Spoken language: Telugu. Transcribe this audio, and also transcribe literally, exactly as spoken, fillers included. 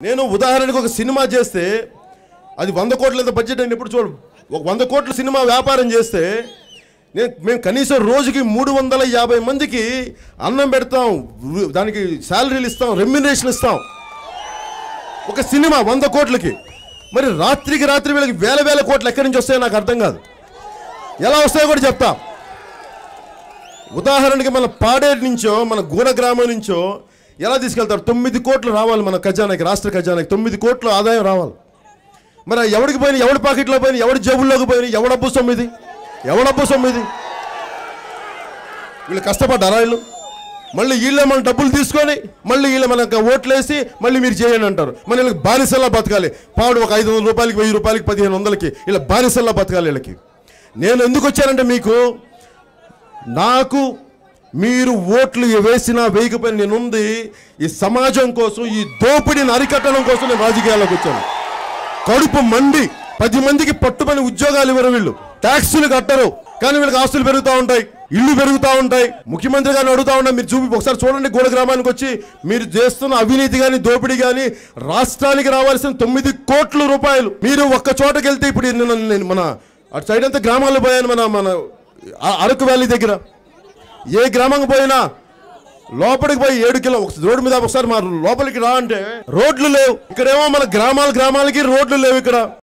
నేను ఉదాహరణకు ఒక సినిమా చేస్తే అది వంద కోట్ల బడ్జెట్ అని ఎప్పుడు చూడు. ఒక వంద కోట్ల సినిమా వ్యాపారం చేస్తే నేను మేము కనీసం రోజుకి మూడు వందల యాభై మందికి అన్నం పెడతాం, దానికి శాలరీలు ఇస్తాం, రెమ్యునరేషన్ ఇస్తాం. ఒక సినిమా వంద కోట్లకి. మరి రాత్రికి రాత్రి వీళ్ళకి వేల వేల కోట్లు ఎక్కడి నుంచి వస్తాయో నాకు అర్థం కాదు. ఎలా వస్తాయో కూడా చెప్తా. ఉదాహరణకి మన పాడేరు నుంచో మన గూడ గ్రామం నుంచో ఎలా తీసుకెళ్తారు? తొమ్మిది కోట్లు రావాలి మన ఖజానాకి, రాష్ట్ర ఖజానాకి తొమ్మిది కోట్లు ఆదాయం రావాలి. మరి ఎవడికి పోయినా, ఎవడి పాకెట్లో పోయినా, ఎవడి జేబుల్లోకి పోయినా, ఎవడబ్బు సొమ్మిది ఎవడబ్బు సొమ్మిది వీళ్ళు కష్టపడ్డారా? వీళ్ళు మళ్ళీ వీళ్ళే మన డబ్బులు తీసుకొని మళ్ళీ వీళ్ళ మనకు ఓట్లేసి మళ్ళీ మీరు చేయండి అంటారు. మన వీళ్ళకి బానిసల్లా బతకాలి. పాడు ఒక ఐదు వందల రూపాయలకి, వెయ్యి రూపాయలకి, పదిహేను వందలకి ఇలా బానిసల్లా బతకాలి వీళ్ళకి. నేను ఎందుకు వచ్చానంటే, మీకు నాకు మీరు ఓట్లు వేసినా వేయకపోయినా నేనుంది ఈ సమాజం కోసం, ఈ దోపిడీని అరికట్టడం కోసం నేను రాజకీయాల్లోకి వచ్చాను. కడుపు మండి పది మందికి పట్టుమని ఉద్యోగాలు ఇవ్వరు వీళ్ళు, ట్యాక్సులు కట్టరు, కానీ వీళ్ళకి ఆస్తులు పెరుగుతూ ఉంటాయి, ఇళ్ళు పెరుగుతూ ఉంటాయి. ముఖ్యమంత్రి గారిని అడుగుతా ఉంటాయి, మీరు చూపి ఒకసారి చూడండి గూడ గ్రామానికి వచ్చి మీరు చేస్తున్న అవినీతి కానీ దోపిడీ కానీ. రాష్ట్రానికి రావాల్సిన తొమ్మిది కోట్ల రూపాయలు మీరు ఒక్క చోటకి వెళ్తే, ఇప్పుడు నేను మన అటు సైడ్ అంతా గ్రామాల్లో పోయాను, మన మన అరకు వ్యాలీ దగ్గర ఏ గ్రామంకి పోయినా లోపలికి పోయి ఏడు కిలో రోడ్డు మీద ఒకసారి మా లోపలికి రా అంటే రోడ్లు లేవు. ఇక్కడేమో మన గ్రామాల గ్రామాలకి రోడ్లు లేవు ఇక్కడ.